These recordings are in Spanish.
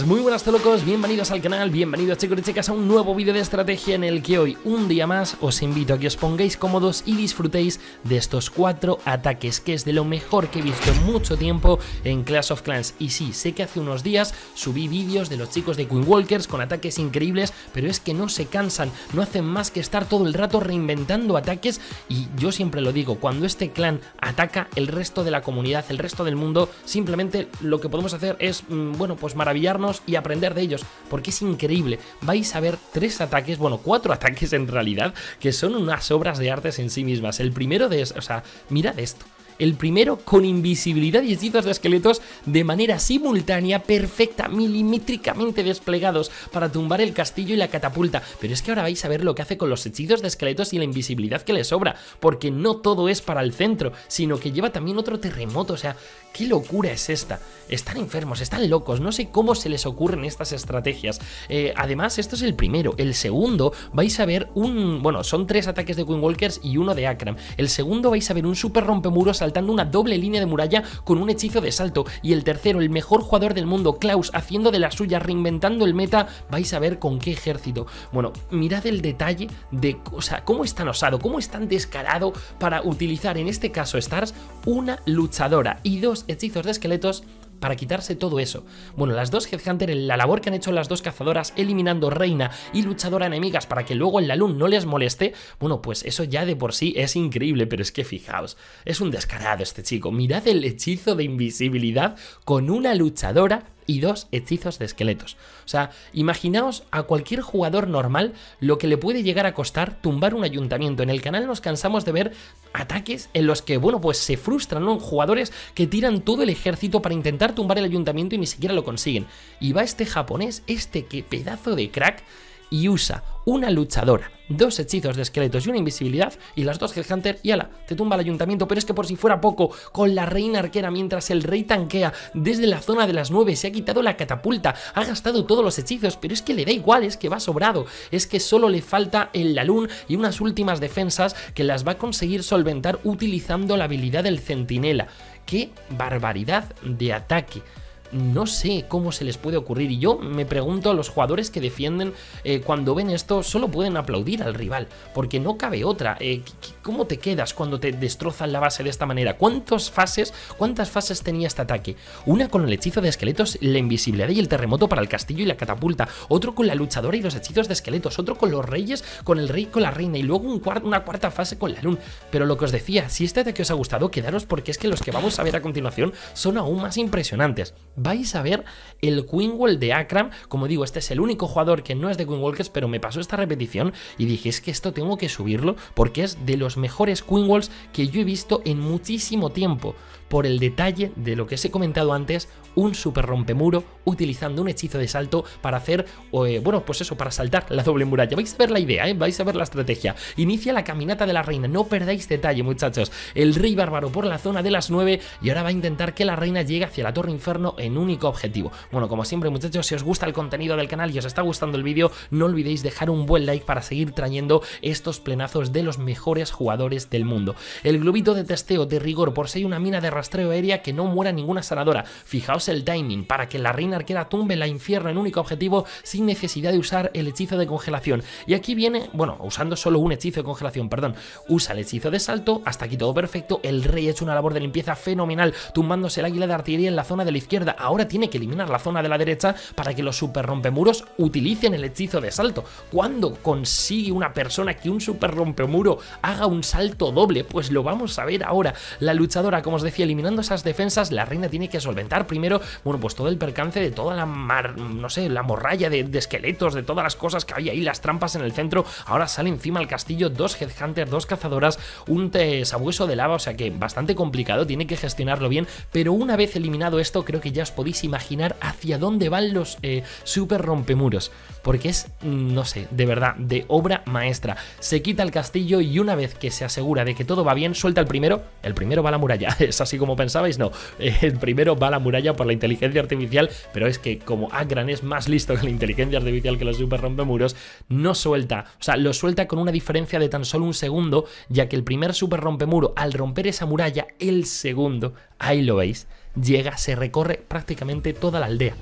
Pues muy buenas locos, bienvenidos al canal, bienvenidos chicos y chicas a un nuevo vídeo de estrategia en el que hoy, un día más, os invito a que os pongáis cómodos y disfrutéis de estos 4 ataques, que es de lo mejor que he visto en mucho tiempo en Clash of Clans. Y sí, sé que hace unos días subí vídeos de los chicos de Queen Walkers con ataques increíbles, pero es que no se cansan, no hacen más que estar todo el rato reinventando ataques. Y yo siempre lo digo, cuando este clan ataca, el resto de la comunidad, el resto del mundo, simplemente lo que podemos hacer es, bueno, pues maravillarnos y aprender de ellos, porque es increíble. Vais a ver 3 ataques, bueno, 4 ataques en realidad, que son unas obras de artes en sí mismas. El primero o sea, mirad esto. El primero con invisibilidad y hechizos de esqueletos de manera simultánea, perfecta, milimétricamente desplegados para tumbar el castillo y la catapulta. Pero es que ahora vais a ver lo que hace con los hechizos de esqueletos y la invisibilidad que le sobra, porque no todo es para el centro, sino que lleva también otro terremoto. O sea, ¿qué locura es esta? Están enfermos, están locos, no sé cómo se les ocurren estas estrategias. Además, esto es el primero. El segundo, vais a ver bueno, son 3 ataques de Queen Walkers y 1 de Akram. El segundo vais a ver un super rompemuros saltando una doble línea de muralla con un hechizo de salto. Y el tercero, el mejor jugador del mundo, Klaus, haciendo de la suya, reinventando el meta. Vais a ver con qué ejército. Bueno, mirad el detalle de, o sea, cómo es tan osado, cómo es tan descarado para utilizar, en este caso Stars, una luchadora y 2 hechizos de esqueletos para quitarse todo eso. Bueno, las 2 Headhunter, la labor que han hecho las 2 cazadoras eliminando reina y luchadora enemigas para que luego el Lalun no les moleste, bueno, pues eso ya de por sí es increíble, pero es que fijaos, es un descarado este chico. Mirad el hechizo de invisibilidad con una luchadora y 2 hechizos de esqueletos. O sea, imaginaos a cualquier jugador normal lo que le puede llegar a costar tumbar un ayuntamiento. En el canal nos cansamos de ver ataques en los que, bueno, pues se frustran, ¿no? Jugadores que tiran todo el ejército para intentar tumbar el ayuntamiento y ni siquiera lo consiguen. Y va este japonés, que pedazo de crack, y usa una luchadora, 2 hechizos de esqueletos y una invisibilidad, y las 2 Headhunter, y ala, te tumba el ayuntamiento. Pero es que por si fuera poco, con la reina arquera, mientras el rey tanquea desde la zona de las 9, se ha quitado la catapulta, ha gastado todos los hechizos, pero es que le da igual, es que va sobrado, es que solo le falta el Lalun y unas últimas defensas que las va a conseguir solventar utilizando la habilidad del centinela. ¡Qué barbaridad de ataque! No sé cómo se les puede ocurrir, y yo me pregunto a los jugadores que defienden, cuando ven esto solo pueden aplaudir al rival, porque no cabe otra. ¿Cómo te quedas cuando te destrozan la base de esta manera? ¿Cuántas fases tenía este ataque? Una con el hechizo de esqueletos, la invisibilidad y el terremoto para el castillo y la catapulta, otro con la luchadora y los hechizos de esqueletos, otro con los reyes, con el rey y con la reina, y luego una cuarta fase con la luna. Pero lo que os decía, si este ataque os ha gustado, quedaros, porque es que los que vamos a ver a continuación son aún más impresionantes. Vais a ver el Queen Wall de Akram. Como digo, este es el único jugador que no es de Queen Walkers, pero me pasó esta repetición y dije, es que esto tengo que subirlo porque es de los mejores Queen Walls que yo he visto en muchísimo tiempo, por el detalle de lo que os he comentado antes, un super rompemuro utilizando un hechizo de salto para hacer, bueno, pues eso, para saltar la doble muralla. Vais a ver la idea, vais a ver la estrategia. Inicia la caminata de la reina, no perdáis detalle, muchachos. El rey bárbaro por la zona de las 9 y ahora va a intentar que la reina llegue hacia la torre inferno en único objetivo. Bueno, como siempre, muchachos, si os gusta el contenido del canal y os está gustando el vídeo, no olvidéis dejar un buen like para seguir trayendo estos plenazos de los mejores jugadores del mundo. El globito de testeo de rigor, por si hay una mina de rastreo aérea, que no muera ninguna sanadora. Fijaos el timing para que la reina arquera tumbe la infierno en único objetivo sin necesidad de usar el hechizo de congelación. Y aquí viene, bueno, usando solo un hechizo de congelación, perdón, usa el hechizo de salto. Hasta aquí todo perfecto. El rey ha hecho una labor de limpieza fenomenal, tumbándose el águila de artillería en la zona de la izquierda. Ahora tiene que eliminar la zona de la derecha para que los super rompemuros utilicen el hechizo de salto. ¿Cuándo consigue una persona que un super rompemuro haga un salto doble? Pues lo vamos a ver ahora. La luchadora, como os decía, eliminando esas defensas, la reina tiene que solventar primero, bueno, pues todo el percance de toda la no sé, la morralla de esqueletos, de todas las cosas que había ahí, las trampas en el centro. Ahora sale encima al castillo 2 Headhunters, 2 cazadoras, un sabueso de lava, o sea que bastante complicado, tiene que gestionarlo bien. Pero una vez eliminado esto, creo que ya os podéis imaginar hacia dónde van los super rompemuros, porque es, no sé, de verdad, de obra maestra. Se quita el castillo y una vez que se asegura de que todo va bien, suelta el primero va a la muralla. Es así como pensabais, no, el primero va a la muralla por la inteligencia artificial, pero es que como Akram es más listo que la inteligencia artificial que los super rompemuros, no suelta, o sea, lo suelta con una diferencia de tan solo un segundo, ya que el primer super rompemuro, al romper esa muralla, el segundo, ahí lo veis, llega, se recorre prácticamente toda la aldea.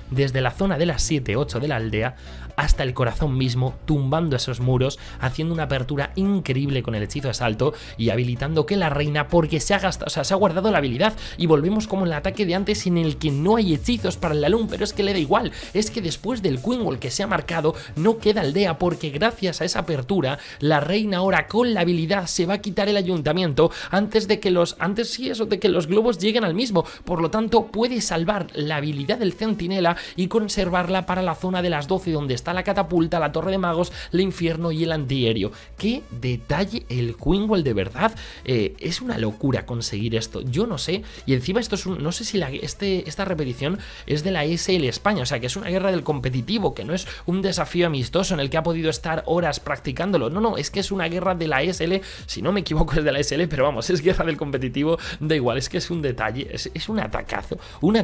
desde la zona de las 7-8 de la aldea hasta el corazón mismo, tumbando esos muros, haciendo una apertura increíble con el hechizo de salto y habilitando que la reina, porque se ha gastado, o sea, se ha guardado la habilidad, y volvemos como en el ataque de antes en el que no hay hechizos para el Lalum, pero es que le da igual, es que después del Queen Wall que se ha marcado no queda aldea, porque gracias a esa apertura la reina ahora con la habilidad se va a quitar el ayuntamiento antes de que los globos lleguen al mismo, por lo tanto puede salvar la habilidad del centinela y conservarla para la zona de las 12 donde está la catapulta, la torre de magos, el infierno y el antiaéreo. ¡Qué detalle el Queen Wall, de verdad! Es una locura conseguir esto, yo no sé, y encima esto es no sé si esta repetición es de la SL España, o sea que es una guerra del competitivo, que no es un desafío amistoso en el que ha podido estar horas practicándolo, no, es que es una guerra de la SL, si no me equivoco es de la SL, pero vamos, es guerra del competitivo, da igual, es que es un detalle, es un atacazo,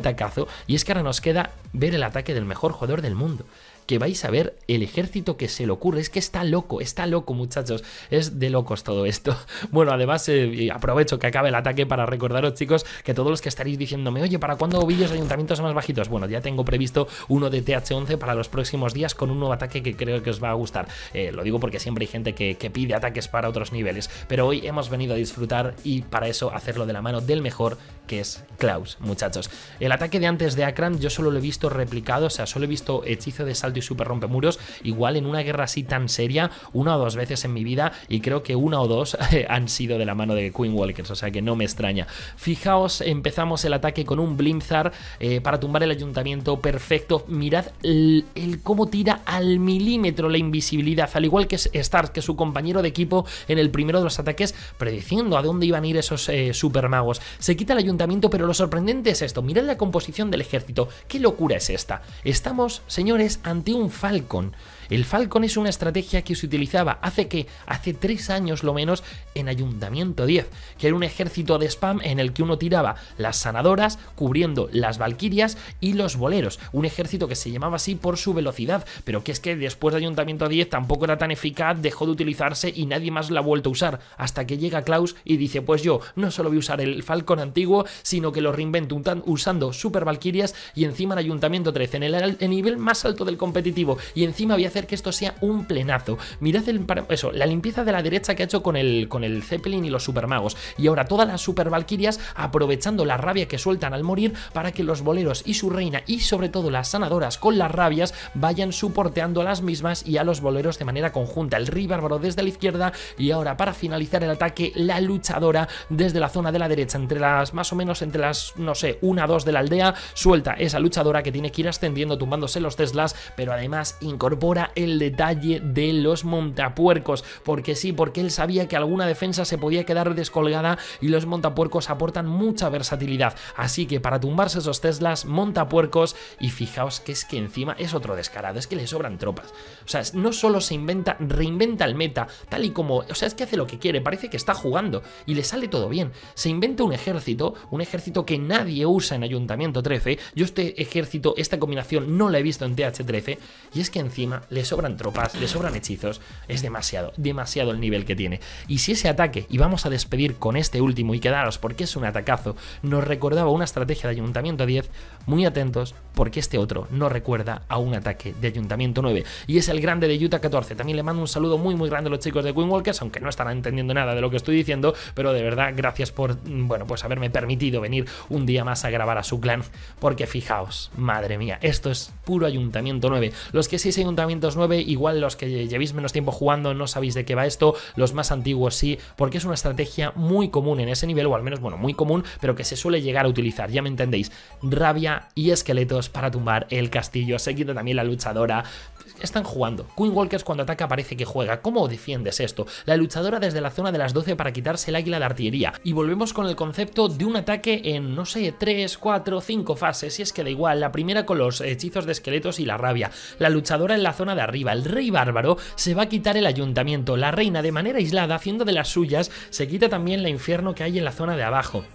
y es que ahora nos queda ver el ataque del mejor jugador del mundo, que vais a ver el ejército que se le ocurre. Es que está loco muchachos, es de locos todo esto. Bueno, además aprovecho que acabe el ataque para recordaros, chicos, que todos los que estaréis diciéndome, oye, ¿para cuándo vídeos de ayuntamientos más bajitos? Bueno, ya tengo previsto uno de TH11 para los próximos días con un nuevo ataque que creo que os va a gustar. Lo digo porque siempre hay gente que pide ataques para otros niveles, pero hoy hemos venido a disfrutar y para eso hacerlo de la mano del mejor, que es Klaus, muchachos. El ataque de antes de Akram yo solo lo he visto replicado, o sea, solo he visto hechizo de salto y super rompemuros, igual en una guerra así tan seria, una o dos veces en mi vida, y creo que una o dos han sido de la mano de Queen Walkers, o sea que no me extraña. Fijaos, empezamos el ataque con un Blimzar para tumbar el ayuntamiento, perfecto. Mirad el cómo tira al milímetro la invisibilidad, al igual que Stark, que su compañero de equipo en el primero de los ataques, prediciendo a dónde iban a ir esos super magos. Se quita el ayuntamiento, pero lo sorprendente es esto, mirad la composición del ejército, qué locura es esta. Estamos, señores, ante un Falcon. El Falcon es una estrategia que se utilizaba hace 3 años lo menos en Ayuntamiento 10, que era un ejército de spam en el que uno tiraba las sanadoras cubriendo las valquirias y los boleros, un ejército que se llamaba así por su velocidad, pero que es que después de Ayuntamiento 10 tampoco era tan eficaz, dejó de utilizarse y nadie más la ha vuelto a usar, hasta que llega Klaus y dice, pues yo no solo voy a usar el Falcon antiguo, sino que lo reinvento usando super valquirias y encima en Ayuntamiento 13, en el nivel más alto del competitivo, y encima voy a hacer que esto sea un plenazo. Mirad la limpieza de la derecha que ha hecho con el Zeppelin y los supermagos, y ahora todas las super valquirias aprovechando la rabia que sueltan al morir para que los boleros y su reina y sobre todo las sanadoras con las rabias vayan soporteando a las mismas y a los boleros de manera conjunta. El Rey Bárbaro desde la izquierda y ahora para finalizar el ataque la luchadora desde la zona de la derecha, más o menos entre las, no sé, 1 o 2 de la aldea, suelta esa luchadora que tiene que ir ascendiendo tumbándose los Teslas, pero además incorpora el detalle de los montapuercos, porque sí, porque él sabía que alguna defensa se podía quedar descolgada y los montapuercos aportan mucha versatilidad, así que para tumbarse esos Teslas, montapuercos, y fijaos que es que encima es otro descarado, es que le sobran tropas, o sea, no solo se reinventa el meta, tal y como, o sea, es que hace lo que quiere, parece que está jugando y le sale todo bien, se inventa un ejército que nadie usa en Ayuntamiento 13, yo este ejército, esta combinación no la he visto en TH13, y es que encima le sobran tropas, le sobran hechizos, es demasiado el nivel que tiene. Y si ese ataque, y vamos a despedir con este último y quedaros porque es un atacazo, nos recordaba una estrategia de Ayuntamiento 10, muy atentos porque este otro nos recuerda a un ataque de Ayuntamiento 9 y es el grande de Utah 14. También le mando un saludo muy grande a los chicos de Queen Walkers, aunque no estarán entendiendo nada de lo que estoy diciendo, pero de verdad gracias por, bueno, pues haberme permitido venir un día más a grabar a su clan, porque fijaos, madre mía, esto es puro Ayuntamiento 9. Los que seis Ayuntamientos 9, igual los que llevéis menos tiempo jugando no sabéis de qué va esto, los más antiguos sí, porque es una estrategia muy común en ese nivel, o al menos, bueno, muy común, pero que se suele llegar a utilizar, ya me entendéis, rabia y esqueletos para tumbar el castillo, se quita también la luchadora, están jugando. Queen Walkers cuando ataca parece que juega. ¿Cómo defiendes esto? La luchadora desde la zona de las 12 para quitarse el águila de artillería. Y volvemos con el concepto de un ataque en, no sé, 3, 4, 5 fases, si es que da igual. La primera con los hechizos de esqueletos y la rabia. La luchadora en la zona de arriba. El Rey Bárbaro se va a quitar el ayuntamiento. La reina de manera aislada, haciendo de las suyas, se quita también el infierno que hay en la zona de abajo.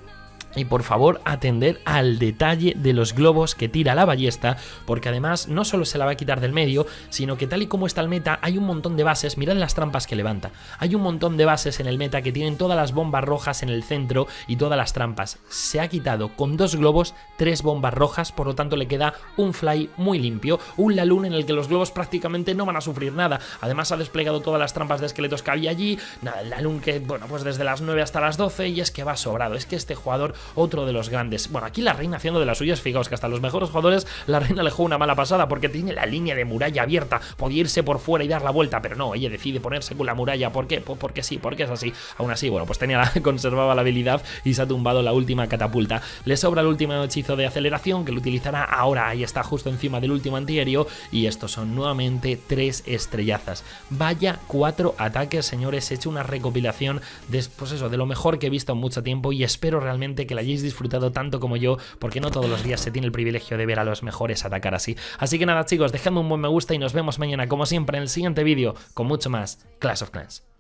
Y por favor atender al detalle de los globos que tira la ballesta, porque además no solo se la va a quitar del medio, sino que tal y como está el meta hay un montón de bases, mirad las trampas que levanta, hay un montón de bases en el meta que tienen todas las bombas rojas en el centro y todas las trampas. Se ha quitado con 2 globos 3 bombas rojas, por lo tanto le queda un fly muy limpio, un Lalun en el que los globos prácticamente no van a sufrir nada. Además ha desplegado todas las trampas de esqueletos que había allí, nada, el Lalun que, bueno, pues desde las 9 hasta las 12 y es que va sobrado, es que este jugador, otro de los grandes. Bueno, aquí la reina haciendo de las suyas, fijaos que hasta los mejores jugadores la reina le jugó una mala pasada porque tiene la línea de muralla abierta, podía irse por fuera y dar la vuelta, pero no, ella decide ponerse con la muralla. ¿Por qué? Pues porque sí, porque es así. Aún así, bueno, pues conservaba la habilidad y se ha tumbado la última catapulta. Le sobra el último hechizo de aceleración que lo utilizará ahora, ahí está justo encima del último antiaéreo y estos son nuevamente 3 estrellazas. Vaya 4 ataques, señores, he hecho una recopilación de, pues eso, de lo mejor que he visto en mucho tiempo y espero realmente que la hayáis disfrutado tanto como yo, porque no todos los días se tiene el privilegio de ver a los mejores atacar así. Así que nada, chicos, dejadme un buen me gusta y nos vemos mañana como siempre en el siguiente vídeo con mucho más Clash of Clans.